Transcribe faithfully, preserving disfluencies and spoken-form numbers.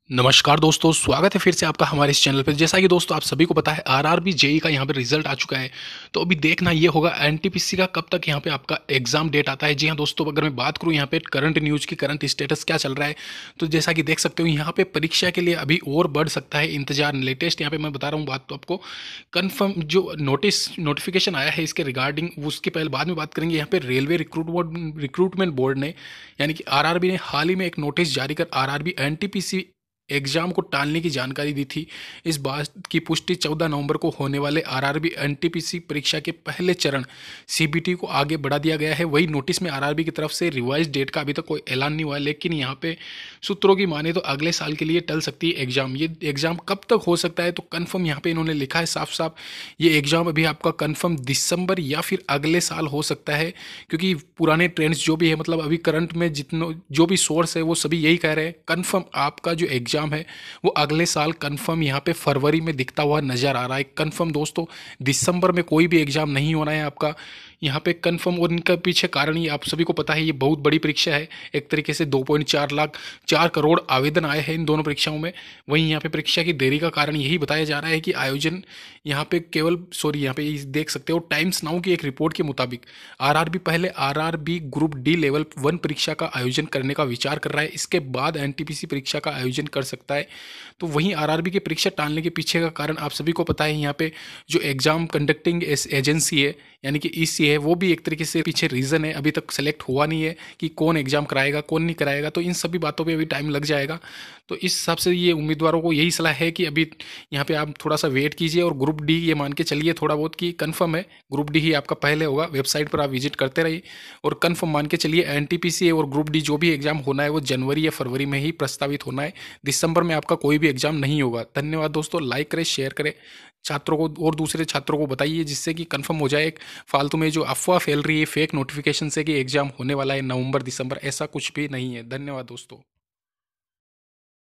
नमस्कार दोस्तों, स्वागत है फिर से आपका हमारे इस चैनल पे। जैसा कि दोस्तों आप सभी को पता है आरआरबी जेई का यहाँ पे रिजल्ट आ चुका है। तो अभी देखना ये होगा एनटीपीसी का कब तक यहाँ पे आपका एग्जाम डेट आता है। जी हाँ दोस्तों, अगर मैं बात करूँ यहाँ पे करंट न्यूज़ की, करंट स्टेटस क्या चल रहा है, तो जैसा कि देख सकते हो यहाँ पे परीक्षा के लिए अभी और बढ़ सकता है इंतजार। लेटेस्ट यहाँ पे मैं बता रहा हूँ बात, तो आपको कन्फर्म जो नोटिस नोटिफिकेशन आया है इसके रिगार्डिंग, उसके पहले बाद में बात करेंगे। यहाँ पे railway recruit board recruitment board ने यानी कि आरआरबी ने हाल ही में एक नोटिस जारी कर आरआरबी एनटीपीसी एग्जाम को टालने की जानकारी दी थी। इस बात की पुष्टि चौदह नवंबर को होने वाले आरआरबी एनटीपीसी परीक्षा के पहले चरण सीबीटी को आगे बढ़ा दिया गया है। वही नोटिस में आरआरबी की तरफ से रिवाइज डेट का अभी तक कोई ऐलान नहीं हुआ है, लेकिन यहाँ पे सूत्रों की माने तो अगले साल के लिए टल सकती है एग्जाम। ये एग्जाम कब तक हो सकता है, तो कन्फर्म यहाँ पे इन्होंने लिखा है साफ साफ, ये एग्जाम अभी आपका कन्फर्म दिसंबर या फिर अगले साल हो सकता है। क्योंकि पुराने ट्रेंड्स जो भी है, मतलब अभी करंट में जितने जो भी सोर्स है वो सभी यही कह रहे हैं, कन्फर्म आपका जो एग्जाम है वो अगले साल कन्फर्म यहाँ पे फरवरी में दिखता हुआ नजर आ रहा है। कन्फर्म दोस्तों, दिसंबर में कोई भी एग्जाम नहीं होना है आपका यहाँ पे कन्फर्म। और इनका पीछे कारण ये आप सभी को पता है, ये बहुत बड़ी परीक्षा है। एक तरीके से दो पॉइंट चार लाख चार करोड़ आवेदन आए हैं इन दोनों परीक्षाओं में। वहीं यहाँ पे परीक्षा की देरी का कारण यही बताया जा रहा है कि आयोजन यहाँ पे केवल सॉरी यहाँ पे देख सकते हो टाइम्स नाउ की एक रिपोर्ट के मुताबिक आरआरबी पहले RRB group D level one परीक्षा का आयोजन करने का विचार कर रहा है, इसके बाद एनटीपीसी परीक्षा का आयोजन कर सकता है। तो वहीं आरआरबी की परीक्षा टालने के पीछे का कारण आप सभी को पता है, यहाँ पे जो एग्जाम कंडक्टिंग एजेंसी है यानी कि ईसी है, वो भी एक तरीके से पीछे रीज़न है। अभी तक सेलेक्ट हुआ नहीं है कि कौन एग्जाम कराएगा कौन नहीं कराएगा, तो इन सभी बातों पे अभी टाइम लग जाएगा। तो इस हिसाब से ये उम्मीदवारों को यही सलाह है कि अभी यहाँ पे आप थोड़ा सा वेट कीजिए। और ग्रुप डी ये मान के चलिए थोड़ा बहुत कि कंफर्म है ग्रुप डी ही आपका पहले होगा। वेबसाइट पर आप विजिट करते रहिए और कंफर्म मान के चलिए एनटीपीसी और ग्रुप डी जो भी एग्जाम होना है वो जनवरी या फरवरी में ही प्रस्तावित होना है। दिसंबर में आपका कोई भी एग्जाम नहीं होगा। धन्यवाद दोस्तों, लाइक करें, शेयर करें, छात्रों को और दूसरे छात्रों को बताइए, जिससे कि कंफर्म हो जाए। फालतू में जो अफवाह फैल रही है फेक नोटिफिकेशन से कि एग्जाम होने वाला है नवंबर दिसंबर, ऐसा कुछ भी नहीं है। धन्यवाद दोस्तों।